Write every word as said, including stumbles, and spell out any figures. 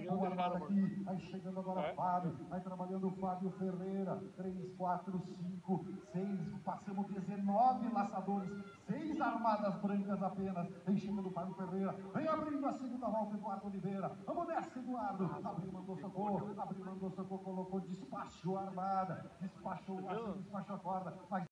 Boa armada aqui, aí chegando agora é. Fábio, aí trabalhando o Fábio Ferreira, três, quatro, cinco, seis, passamos dezenove laçadores, seis armadas brancas apenas, aí chegando o Fábio Ferreira, vem abrindo a segunda volta, Eduardo Oliveira, vamos nessa, Eduardo, abriu, mandou socorro, abriu, mandou socorro, colocou, despachou a armada, despachou o laço, despachou a corda, mas